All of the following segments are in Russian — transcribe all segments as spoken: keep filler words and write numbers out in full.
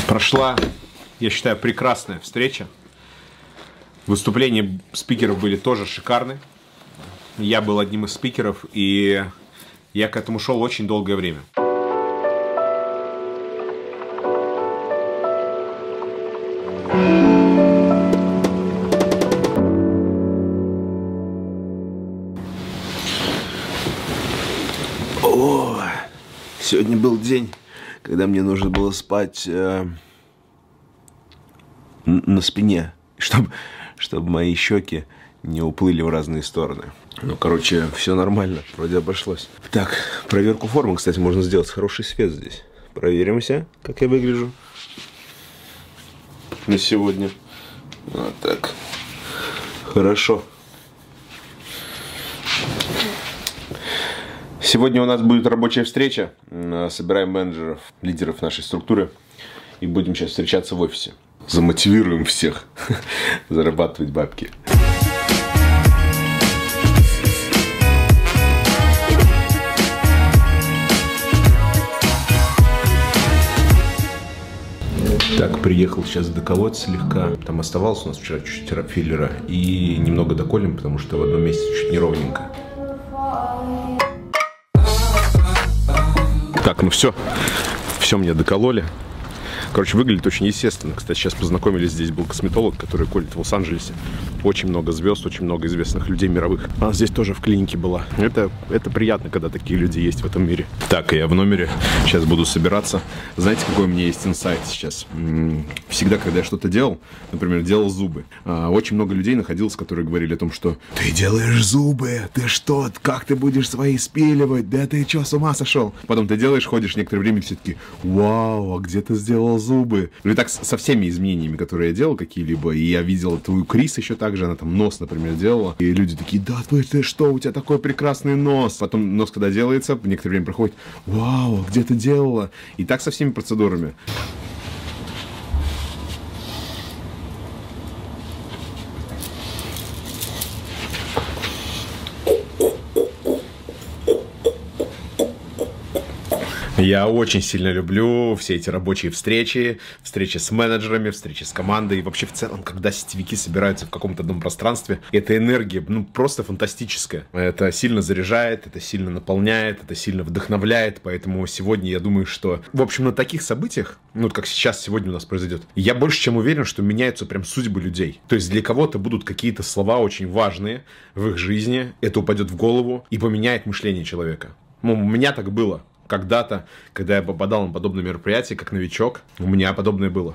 Прошла, я считаю, прекрасная встреча. Выступления спикеров были тоже шикарны. Я был одним из спикеров, и я к этому шел очень долгое время. О, сегодня был день, когда мне нужно было спать э, на спине, чтобы, чтобы мои щеки не уплыли в разные стороны. Ну, короче, все нормально, вроде обошлось. Так, проверку формы, кстати, можно сделать. Хороший свет здесь. Проверимся, как я выгляжу на сегодня. Вот так. Хорошо. Сегодня у нас будет рабочая встреча. Собираем менеджеров, лидеров нашей структуры. И будем сейчас встречаться в офисе. Замотивируем всех зарабатывать бабки. Так, приехал сейчас доколоть слегка. Там оставалось у нас вчера чуть-чуть филлера. И немного доколем, потому что в одном месте чуть неровненько. Так, ну все. Все мне докололи. Короче, выглядит очень естественно. Кстати, сейчас познакомились, здесь был косметолог, который колет в Лос-Анджелесе. Очень много звезд, очень много известных людей мировых. Она здесь тоже в клинике была. Это, это приятно, когда такие люди есть в этом мире. Так, я в номере. Сейчас буду собираться. Знаете, какой у меня есть инсайт сейчас? Всегда, когда я что-то делал, например, делал зубы, очень много людей находилось, которые говорили о том, что ты делаешь зубы, ты что, как ты будешь свои спиливать? Да ты что, с ума сошел? Потом ты делаешь, ходишь некоторое время, все таки вау, а где ты сделал зубы? Ну и так со всеми изменениями, которые я делал какие-либо, и я видел твою Крис еще так же, она там нос, например, делала, и люди такие, да ты, ты что, у тебя такой прекрасный нос. Потом нос, когда делается, некоторое время проходит, вау, где ты делала? И так со всеми процедурами. Я очень сильно люблю все эти рабочие встречи, встречи с менеджерами, встречи с командой. И вообще в целом, когда сетевики собираются в каком-то одном пространстве, эта энергия, ну, просто фантастическая. Это сильно заряжает, это сильно наполняет, это сильно вдохновляет. Поэтому сегодня я думаю, что, в общем, на таких событиях, ну, вот как сейчас сегодня у нас произойдет, я больше чем уверен, что меняются прям судьбы людей. То есть для кого-то будут какие-то слова очень важные в их жизни, это упадет в голову и поменяет мышление человека. Ну, у меня так было. Когда-то, когда я попадал на подобные мероприятия, как новичок, у меня подобное было.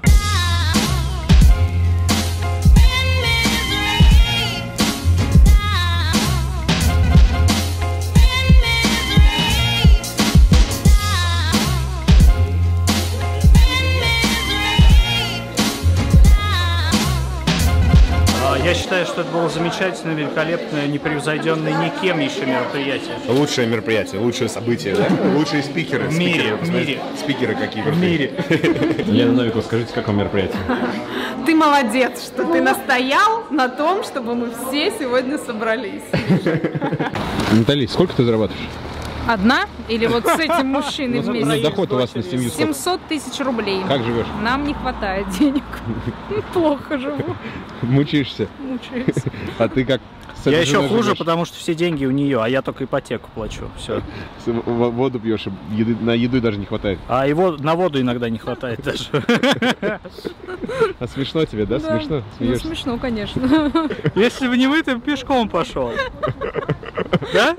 Я считаю, что это было замечательное, великолепное, непревзойденное никем еще мероприятие. Лучшее мероприятие, лучшее событие, да? Лучшие спикеры. В мире, спикеры, в мире. Спикеры какие? В мире. Лена Новикова, скажите, как вам мероприятие? Ты молодец, что ты настоял на том, чтобы мы все сегодня собрались. Натали, сколько ты зарабатываешь? Одна? Или вот с этим мужчиной Ну, вместе? доход у вас на семью сколько? семьсот тысяч рублей. Как живешь? Нам не хватает денег. Плохо живу. Мучаешься? Мучаюсь. А ты как? С этой Я еще женой хуже, живешь? потому что все деньги у нее, а я только ипотеку плачу. Все. С- в- Воду пьешь, и еды, на еду даже не хватает. А его на воду иногда не хватает даже. А смешно тебе, да? Да. Смешно? Ну, Смеешься? смешно, конечно. Если бы не вы, ты бы пешком пошел. Да?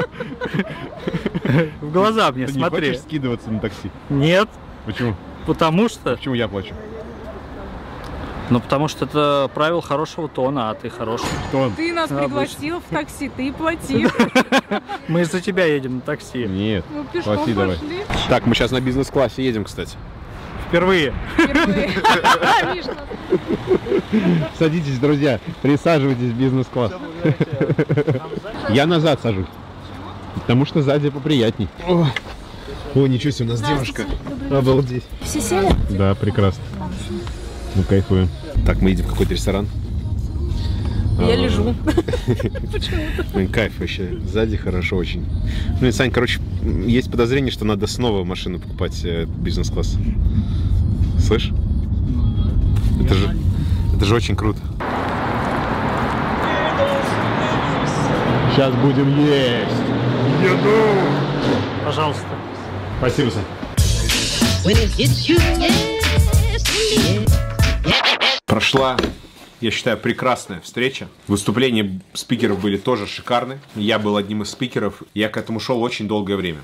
В глаза мне Ты не смотри. хочешь скидываться на такси? Нет, Почему? потому что... Почему я плачу? Ну, потому что это правило хорошего тона, а ты хороший. Кто он? Ты нас Обычно. пригласил в такси, ты плати. Мы из-за тебя едем на такси. Нет. Мы пешком Плати давай. пошли. Так, мы сейчас на бизнес-классе едем, кстати. Впервые. Впервые. Миш, Садитесь, друзья, присаживайтесь в бизнес-класс. Я назад сажусь. Потому что сзади поприятней. О, О ничего себе, у нас девушка. Обалдеть. Все сели? Да, прекрасно. Ну, кайфуем. Так, мы едем в какой-то ресторан. я лежу. Блин, кайф вообще. Сзади хорошо очень. Ну и, Сань, короче, есть подозрение, что надо снова машину покупать, э, бизнес-класс. Слышь? Это же, это же очень круто. Сейчас будем есть. Еду. Пожалуйста. Спасибо, Сань. Прошла, я считаю, прекрасная встреча. Выступления спикеров были тоже шикарны. Я был одним из спикеров. Я к этому шел очень долгое время.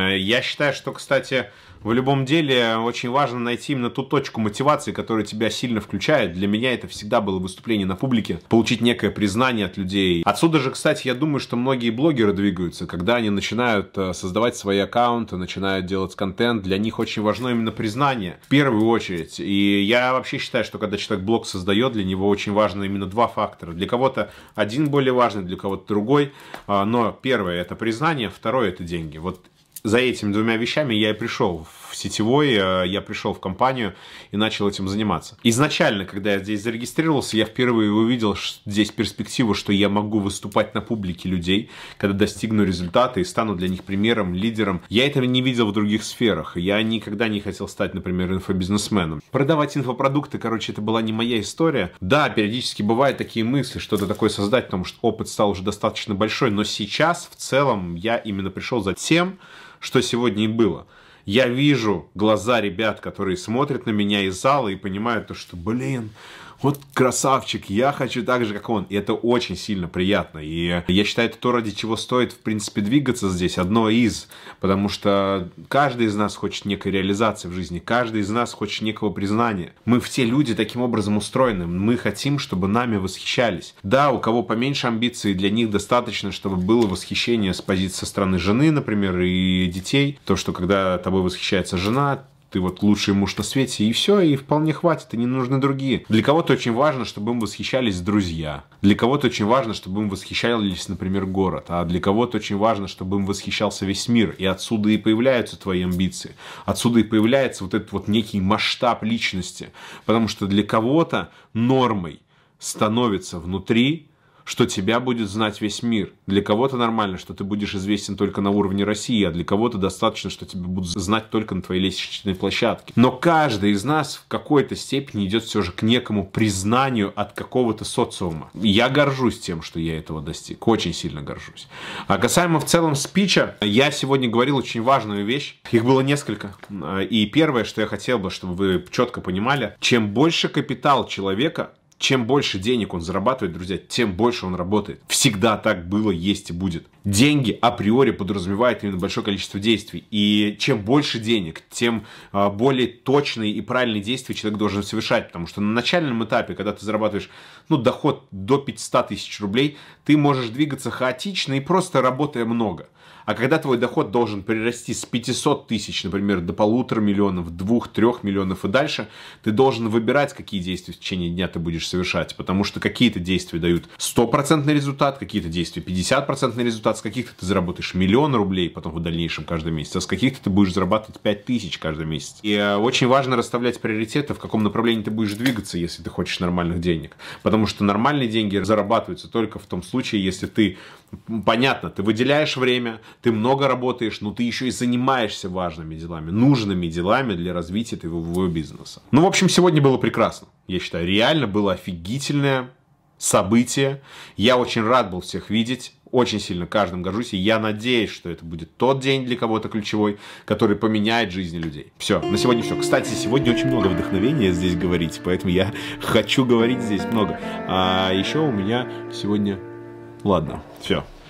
Я считаю, что, кстати, в любом деле очень важно найти именно ту точку мотивации, которая тебя сильно включает. Для меня это всегда было выступление на публике. Получить некое признание от людей. Отсюда же, кстати, я думаю, что многие блогеры двигаются. Когда они начинают создавать свои аккаунты, начинают делать контент, для них очень важно именно признание. В первую очередь. И я вообще считаю, что когда человек блог создает, для него очень важно именно два фактора. Для кого-то один более важный, для кого-то другой. Но первое это признание, второе это деньги. Вот за этими двумя вещами я и пришел в сетевой, я пришел в компанию и начал этим заниматься. Изначально, когда я здесь зарегистрировался, я впервые увидел здесь перспективу, что я могу выступать на публике людей, когда достигну результата и стану для них примером, лидером. Я этого не видел в других сферах. Я никогда не хотел стать, например, инфобизнесменом. Продавать инфопродукты, короче, это была не моя история. Да, периодически бывают такие мысли, что-то такое создать, потому что опыт стал уже достаточно большой, но сейчас, в целом, я именно пришел за тем, что сегодня и было. Я вижу глаза ребят, которые смотрят на меня из зала и понимают то, что, блин, вот красавчик, я хочу так же, как он. И это очень сильно приятно. И я считаю, это то, ради чего стоит, в принципе, двигаться здесь. Одно из. Потому что каждый из нас хочет некой реализации в жизни. Каждый из нас хочет некого признания. Мы все люди таким образом устроены. Мы хотим, чтобы нами восхищались. Да, у кого поменьше амбиций, для них достаточно, чтобы было восхищение с позиции со стороны жены, например, и детей. То, что когда тобой восхищается жена, ты вот лучший муж на свете, и все, и вполне хватит, и не нужны другие. Для кого-то очень важно, чтобы им восхищались друзья. Для кого-то очень важно, чтобы им восхищались, например, город. А для кого-то очень важно, чтобы им восхищался весь мир. И отсюда и появляются твои амбиции. Отсюда и появляется вот этот вот некий масштаб личности. Потому что для кого-то нормой становится внутри, что тебя будет знать весь мир. Для кого-то нормально, что ты будешь известен только на уровне России, а для кого-то достаточно, что тебя будут знать только на твоей лестничной площадке. Но каждый из нас в какой-то степени идет все же к некому признанию от какого-то социума. Я горжусь тем, что я этого достиг. Очень сильно горжусь. А касаемо в целом спича, я сегодня говорил очень важную вещь. Их было несколько. И первое, что я хотел бы, чтобы вы четко понимали, чем больше капитал человека, чем больше денег он зарабатывает, друзья, тем больше он работает. Всегда так было, есть и будет. Деньги априори подразумевают именно большое количество действий. И чем больше денег, тем а, более точные и правильные действия человек должен совершать. Потому что на начальном этапе, когда ты зарабатываешь ну, доход до пятисот тысяч рублей, ты можешь двигаться хаотично и просто работая много. А когда твой доход должен перерасти с пятисот тысяч, например, до полутора миллионов, двух-трех миллионов и дальше, ты должен выбирать, какие действия в течение дня ты будешь совершать. Потому что какие-то действия дают стопроцентный результат, какие-то действия пятьдесят процентов результат, с каких-то ты заработаешь миллион рублей потом в дальнейшем каждый месяц, а с каких-то ты будешь зарабатывать пять тысяч каждый месяц. И э, очень важно расставлять приоритеты, в каком направлении ты будешь двигаться, если ты хочешь нормальных денег. Потому что нормальные деньги зарабатываются только в том случае, если ты, понятно, ты выделяешь время, ты много работаешь, но ты еще и занимаешься важными делами, нужными делами для развития твоего бизнеса. Ну, в общем, сегодня было прекрасно. Я считаю, реально было офигительное событие. Я очень рад был всех видеть. Очень сильно каждым горжусь. И я надеюсь, что это будет тот день для кого-то ключевой, который поменяет жизни людей. Все, на сегодня все. Кстати, сегодня очень много вдохновения здесь говорить, поэтому я хочу говорить здесь много. А еще у меня сегодня... Ладно, все.